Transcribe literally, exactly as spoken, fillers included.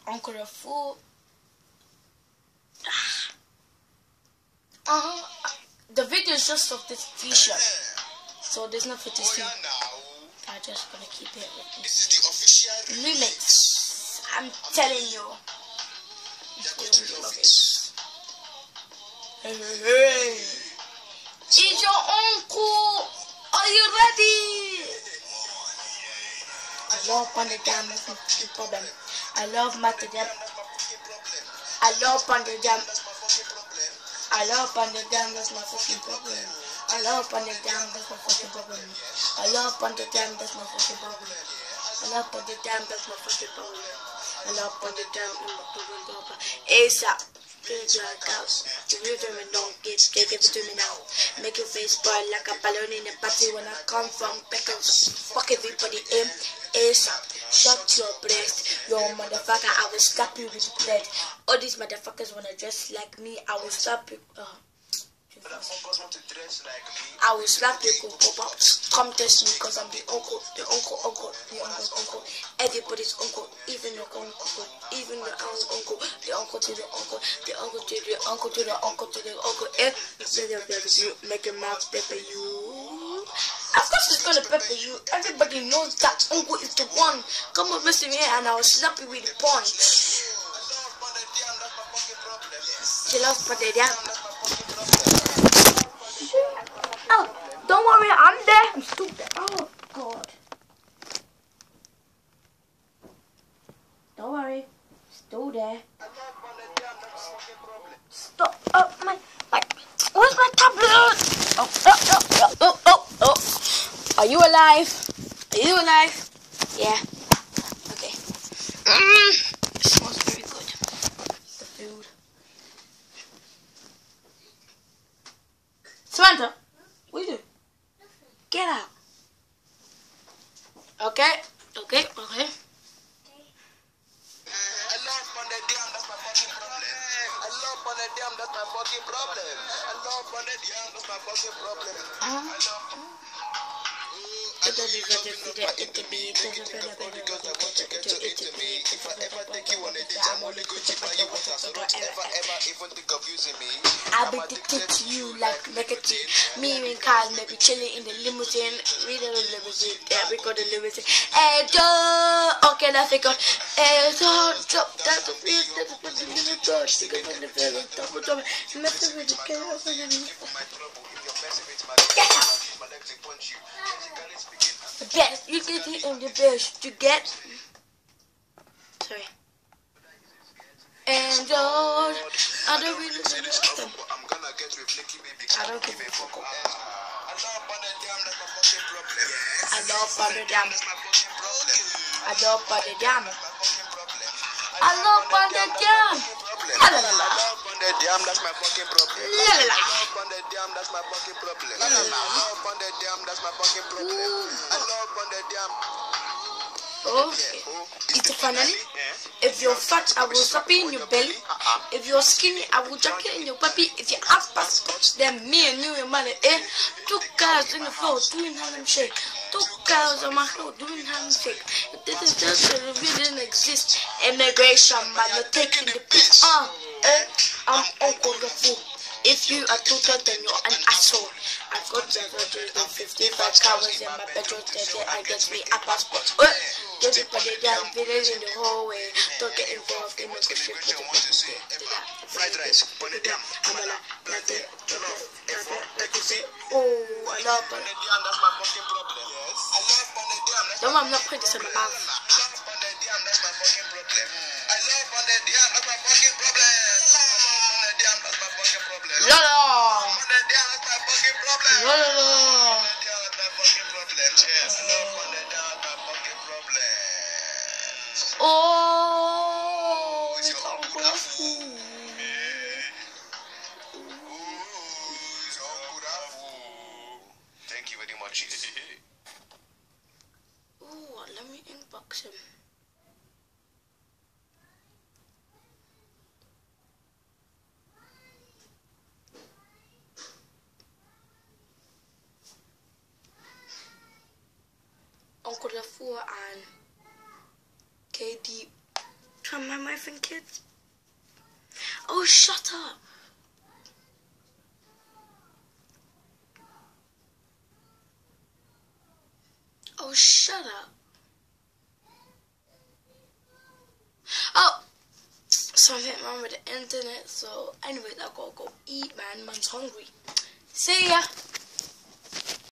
Uncle the Fool. Uh-huh. The video is just of this t-shirt, so there's nothing to see. I'm just gonna keep it with me. This is the official Remix. I'm telling you. Hey, hey, hey. It's your uncle. Are you ready? I love Panda Jam, that's my fucking problem. I love Mata Jam. I love Panda Jam. I love Panda Jam, that's my fucking problem. I love Panda Jam, that's my fucking problem. I love Panda Jam, that's my fucking problem. I love Panda Jam, that's my fucking problem. I love Panda Jam, that's my fucking problem. ASAP. It's like house. You do me don't get, they give it to me now. Make your face burn like a balloon in a party when I come from Beckons. Fuck everybody in. ASAP. Shut your breast. Yo motherfucker, I will slap you with bread. All these motherfuckers wanna dress like me. I will slap you. Uh, I will slap you, go pop up. Come test me, cause I'm the uncle, the uncle, uncle, the uncle's uncle, everybody's uncle, even your uncle, even the aunt's uncle, the uncle to the uncle, the uncle to the uncle to the uncle to the uncle. Eh, you make a mouth pepper you. Of course it's gonna pepper you. Everybody knows that uncle is the one. Come over to me and I'll slap you with the punch. She loves Panda Jam. Oh, don't worry, I'm there. I'm stupid. Oh, God. Don't worry. Still there. Stop. Oh, my, my. Where's my tablet? Oh, oh, oh, oh, oh, oh. Are you alive? Are you alive? Yeah. Okay. Mm, it smells very good. The food. Samantha. What do you do? Get out. Okay, okay, okay. I love Panda Jam, that's my fucking problem. I love Panda Jam, that's my fucking problem. I love Panda Jam, that's my fucking problem. I love I don't even know if I eat to me, take it to the body because I want to get to it to me. If I ever take you on a date, I'm only going to buy you water, so don't ever, ever even think of using me. I'll be addicted to you like negative. Me and Carl may be chilling in the limousine, reading the limousine, yeah, we got the limousine. Hey, Joe, okay, that's it. Hey, Joe, drop that the beat, that's what the little dog, she goes on the very top of the messing with the chaos of the get out. Yes, you get it in the bush to get. Sorry. And George, I don't really know them. I'm gonna get with Flicky baby. I don't give a fuck. I love Panda Jam, that's my fucking problem. I love Panda Jam. That's my fucking problem. I love Panda Jam. My fucking problem. I love Panda Jam. La la la la. I love Panda Jam, that's my fucking problem. La la la. I love Panda Jam, that's my fucking problem. I love Panda Jam, that's my fucking problem. I love Panda Jam. Okay. It's finally. If you're fat, I will slap you in your belly. If you're skinny, I will jack you in your puppy. If you have passports, then me and you and money. Eh? Two guys in the floor doing Harlem Shake. Two guys on my floor doing Harlem Shake. If this is just a review, didn't exist. Immigration, man, you're taking the piss. Uh, eh? I'm Uncle the Fool. If you are tutor, then you're an asshole. I've got the fifty-five cows in my bedroom, then I get me a passport. Uh, get it for the damn village in the hallway. Don't get involved in the shit with the Fried rice, Panda Jam. Amala, latte, like you say. Oh, I love Panda it. Jam, that's my fucking problem. I love Panda Jam, that's Don't I'm not putting this in my mouth. I love Panda Jam, that's my fucking problem. I love Panda Jam, that's my fucking problem. Panda Jam, that's my fucking problem. La la. Panda Jam, that's my fucking problem. La la la. Panda Jam, that's my fucking problem. Yes, I love Panda Jam, that's my fucking problem. Oh, It's it's your Uncle Uncle the the Fool. Ooh, it's your Uncle the Fool. Thank you very much. Oh, let me inbox him. Uncle the Fool and K D trying my wife and kids. Oh, shut up. Oh, shut up. Oh, something wrong with the internet. So, anyways, I gotta go eat, man. Man's hungry. See ya.